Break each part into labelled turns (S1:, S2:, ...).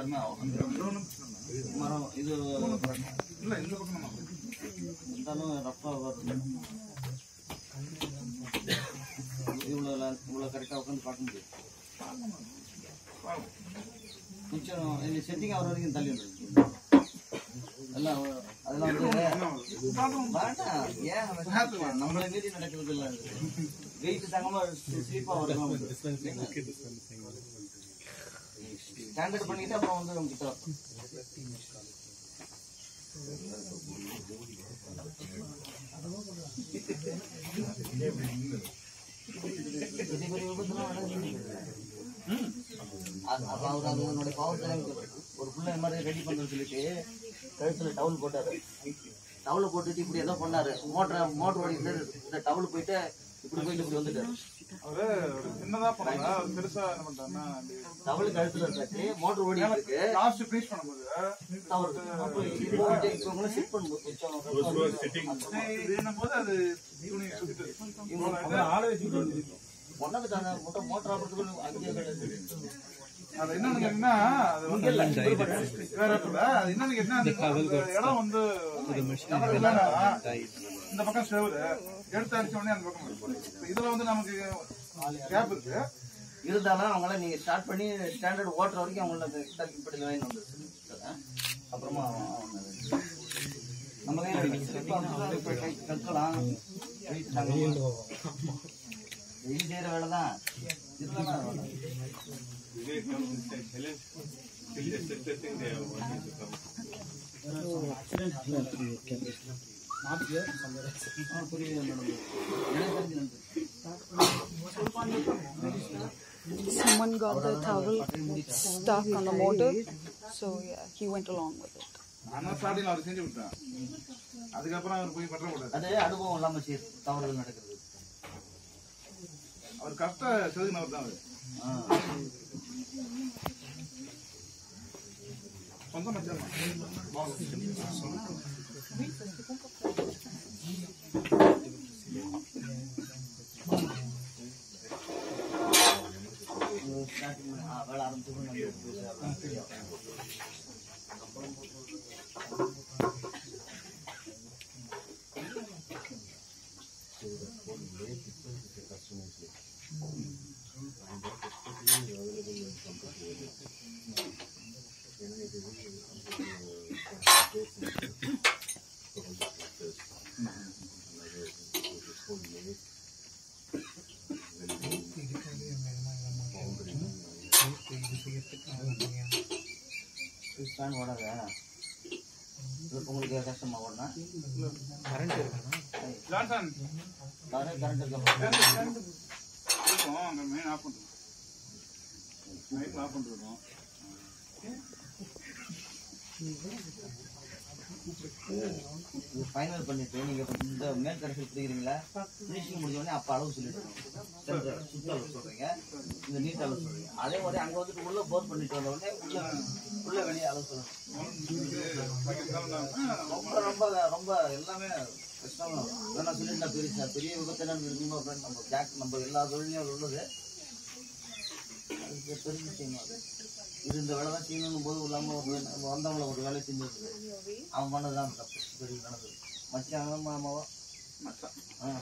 S1: எல்லாருமே மரம் இது இல்லை இந்த பக்கம் இருந்தாலும் ரஃபாக வரும். இவ்வளோ கரெக்டாக உட்காந்து பார்க்க முடியும். கொஞ்சம் இந்த செட்டிங் ஆகிற வரைக்கும் தள்ளி வந்துருக்கு எல்லாம். அதெல்லாம் வந்து ஏன் நம்மளை மீறி நடக்கிறது இல்லை. வெயிட் தாங்காம ஸ்லீப்பாக வரணும். ஸ்டாண்டர்ட் பண்ணிட்டு அப்புறம் வந்து நம்ம கிட்ட பெரிய பெரிய விபத்துலாம் அப்ப அவர் அதனுடைய பாவத்தை ஒரு பிள்ளை மாதிரி ரெடி பண்றது சொல்லிட்டு கழுத்துல டவுல் போட்டாரு. டவுல் போட்டுட்டு இப்படி ஏதோ பண்ணாரு. மோட்டர் ஓடிட்டு இந்த டவுல் போயிட்டு இப்படி போயிட்டு இப்படி வந்துட்டாரு. டவுல் கழுத்துல இருக்காச்சு மோட்டர் ஓடி இருக்கு. மோட்டர் அது என்னன்னு கேட்டீங்கன்னா இடம் வந்து இந்த பக்கம் சேவுது எடுத்து அடிச்ச உடனே அந்த பக்கம் இதுல வந்து நமக்கு கேப் இருக்கு. இருந்தாலும் அவங்கள நீங்க ஸ்டார்ட் பண்ணி ஸ்டாண்டர்ட் ஓட்டுற வரைக்கும் அவங்கள இப்படி வாங்கி வந்து அப்புறமா நம்ம கற்கலாம். வெயில் செய்யற வேலைதான்.
S2: Someone got the towel stuck on the motor, so yeah, he went along with it.
S1: அது அனுபவம் இல்லாம தவறுகள் நடக்கிறது. அவர் கஷ்ட செதுக்கினவர் தான். சொந்த மச்சான் வேலை ஆரம்பிச்சு ஓடாத உங்களுக்கு கஷ்டமா ஓடனா கரண்ட் ஃபைனல் பண்ணிட்டு நீங்க இந்த மேல் கடைசியில் பிடிக்கிறீங்களா ஃபினிஷிங் முடிஞ்ச உடனே அப்ப அளவு சொல்லிட்டு சுத்த அளவு சொல்றீங்க, இந்த நீட் அளவு சொல்றீங்க. அதே மாதிரி அங்க வந்துட்டு உள்ள போர் பண்ணிட்டு வந்த உடனே உள்ள வெளியே அளவு சொல்லணும். ரொம்ப ரொம்ப ரொம்ப எல்லாமே கஷ்டம். நான் சொல்லிட்டு பெரிய விபத்து என்னன்னு இருக்கும்போது நம்ம ஜாக் நம்ம எல்லா தொழிலையும் உள்ளது அதுக்கு பெரிய விஷயம். இது இந்த வேலை தான் செய்யணும் போது இல்லாம வந்தவங்கள ஒரு வேலையை செஞ்சு அவன் பண்ணதுதான் தப்பு. பெரிய நடந்தது மச்சான் மாமாவா மச்சான்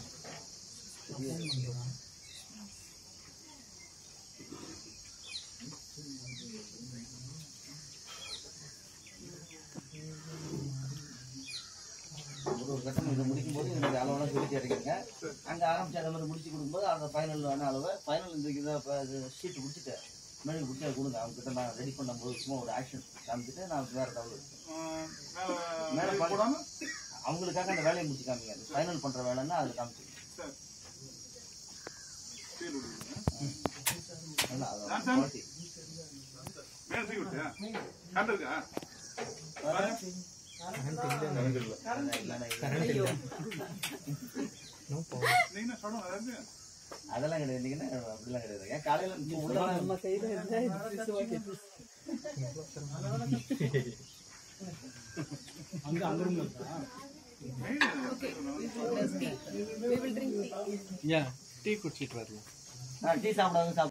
S1: ஒரு கட்டம் இதை முடிக்கும் போது எனக்கு அளவெல்லாம் சொல்லிட்டு இருக்கீங்க. அங்கே ஆரம்பிச்சு அதை மாதிரி முடிச்சு கொடுக்கும்போது அந்த ஃபைனல் அளவு ஃபைனல் இந்த இதை ஷீட்டு முடிச்சுட்டு மேலே முடிச்சு அதை கொடுங்க. அவங்க கிட்ட நான் ரெடி பண்ணும்போது சும்மா ஒரு ஆக்ஷன் காமிச்சிட்டு நான் வேற டவுல் மேலே போடாமல் அவங்களுக்காக அந்த வேலையை முடிச்சு காமிங்க. அது ஃபைனல் பண்ணுற வேலைன்னா அதில் காமிச்சிங்க. அதெல்லாம் கிடையாது. அப்படிலாம் கிடையாது. ஏன் காலையில
S3: டீ குடிச்சிட்டு வரலாம்.
S1: டீ சாப்பிடாங்க.